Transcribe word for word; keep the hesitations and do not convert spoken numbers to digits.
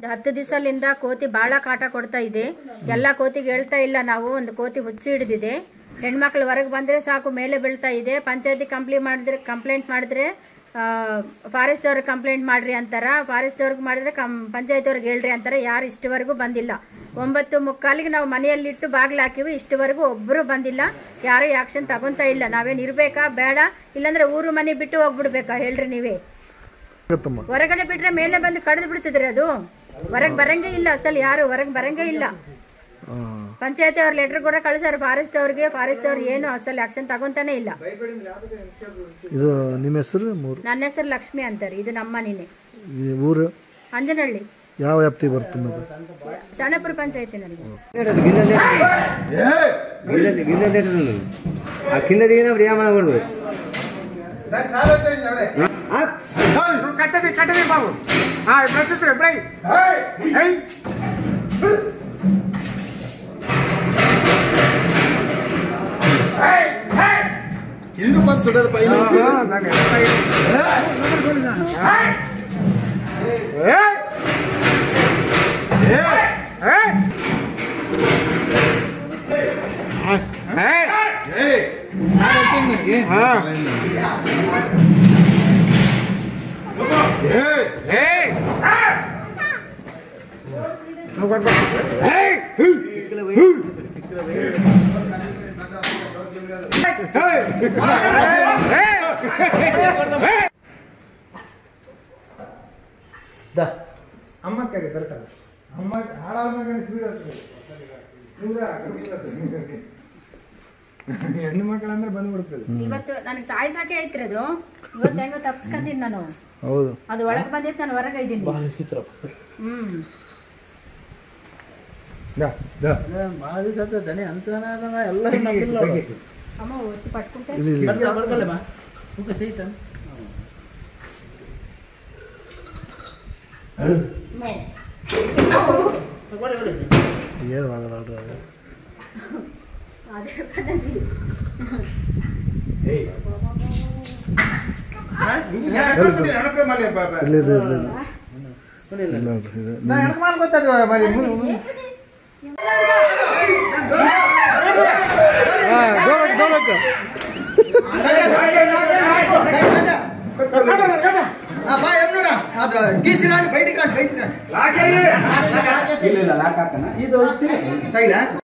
ಹತ್ತು ದಿವಸದಿಂದ ಕೋತಿ ಭಾಳ ಕಾಟ ಕೊಡ್ತಾ ಇದೆ. ಎಲ್ಲ ಕೋತಿಗೆ ಹೇಳ್ತಾ ಇಲ್ಲ ನಾವು, ಒಂದು ಕೋತಿ ಹುಚ್ಚಿ ಹಿಡಿದಿದೆ. ಹೆಣ್ಮಕ್ಳು ಹೊರಗೆ ಬಂದರೆ ಸಾಕು ಮೇಲೆ ಬೀಳ್ತಾ ಇದೆ. ಪಂಚಾಯತಿ ಕಂಪ್ಲೇಂಟ್ ಮಾಡಿದ್ರೆ ಕಂಪ್ಲೇಂಟ್ ಮಾಡಿದ್ರೆ ಫಾರೆಸ್ಟ್ ಅವ್ರಿಗೆ ಕಂಪ್ಲೇಂಟ್ ಮಾಡ್ರಿ ಅಂತಾರ. ಫಾರೆಸ್ಟ್ ಅವ್ರಿಗೆ ಮಾಡಿದ್ರೆ ಕಂ ಪಂಚಾಯತ್ ಅವ್ರಿಗೆ ಹೇಳ್ರಿ ಅಂತಾರೆ. ಯಾರು ಇಷ್ಟವರೆಗೂ ಬಂದಿಲ್ಲ. ಒಂಬತ್ತು ಮುಕ್ಕಾಲಿಗೆ ನಾವು ಮನೆಯಲ್ಲಿಟ್ಟು ಬಾಗಿಲು ಹಾಕಿವಿ, ಇಷ್ಟವರೆಗೂ ಒಬ್ಬರು ಬಂದಿಲ್ಲ. ಯಾರು ಆ್ಯಕ್ಷನ್ ತಗೊಂತಾ ಇಲ್ಲ. ನಾವೇನು ಇರಬೇಕಾ ಬೇಡ, ಇಲ್ಲಾಂದ್ರೆ ಊರು ಮನೆ ಬಿಟ್ಟು ಹೋಗ್ಬಿಡ್ಬೇಕಾ ಹೇಳ್ರಿ ನೀವೇ. ಹೊರಗಡೆ ಬಿಟ್ರೆ ಮೇಲೆ ಬಂದು ಕಡ್ದು ಬಿಡ್ತಿದ್ರಿ. ಅದು ಹೊರಗೆ ಬರಂಗೇ ಇಲ್ಲ. ಅಸಲ್ ಯಾರು ಹೊರಗೆ ಬರಂಗೇ ಇಲ್ಲ. ಪಂಚಾಯತಿ ಅವ್ರ ಲೆಟರ್ ಕೂಡ ಕಳಿಸಾರ ಫಾರೆಸ್ಟ್ ಅವ್ರಿಗೆ. ಫಾರೆಸ್ಟ್ ಅವ್ರು ಏನು ಅಸಲ್ ಆಕ್ಷನ್ ತಗೊಂತಾನೆ ಇಲ್ಲ. ಇದು ನಿಮ್ಮ ಹೆಸರು? ನನ್ನ ಹೆಸರು ಲಕ್ಷ್ಮಿ ಅಂತಾರೆ. ಇದು ನಮ್ಮ ಮನೆನೇ. ಊರು ಅಂಜನಹಳ್ಳಿ. ಯಾವ ವ್ಯಾಪ್ತಿ ಬರ್ತದೆ? ಸಣ್ಣಪುರ ಪಂಚಾಯತಿ. ನನಗೆ ಕಟ್ಟದಿ ಕಟ್ಟದಿ ಬಾಬು. ಹಾ ಪ್ರಚಸ್ರೆ ಬ್ರೈ ಹೇ ಹೇ ಹೇ ಇಂದು ಬಂದು ಸುಡದ ಪೈ ನಾನು ಹೇ ಹೇ ಹೇ ಹೇ ಹೇ ಸಾರಕ್ಕೆ ಹಾ Hey! Hey! No go go. Hey! Hey! Hey! Da. ಅಮ್ಮ ಕರೆ ಬರ್ತಾರೆ. ಅಮ್ಮ ಹಾಳಾದ್ಮೇಲೆ ಸ್ಪೀಡ್ ಆಗ್ತದೆ. ದೂರ ಹೆಣ್ಣು ಮಕ್ಕಳಂದ್ರೆ ಬಂದ್ಬಿಡ್ತದೆ. ಇವತ್ತು ನನಗೆ ಸಾಯಿಸಾಕೆ ಐತ್ರಿ ಅದು. ಇವತ್ತು ಹೆಂಗೋ ತಪ್ಪಿಸ್ಕೊಂತೀನಿ ನಾನು. ಹೌದು. ಅದು ಒಳಗೆ ಬಂದಿತ್ತು, ನಾನು ಹೊರಗೆ ಇದ್ದೀನಿ. ಬಹಳ ಚಿತ್ರ. ಹ್ಮ್ ದಾ ದಾ ಬಹಳ ದಿವಸ ದಣೆ ಅಂತನ ಎಲ್ಲ ನಮ್ಮಿಲ್ಲ. ಅಮ್ಮ ಒತ್ತಿ ಪಟ್ಕೊಂಡೆ. ಬರ್ತಾ ಬರ್ಕಲ್ಲ ಮಾ. ಉಕ ಸೈಟ್ ಅಂತ. ಮೋ ಬಡ ಬಡ. ಏನು ಮಾಡಲ್ಲ ಅದು. ಅದೇ ಬದಲಿ. ಏಯ್ ಇದು ತೈಲ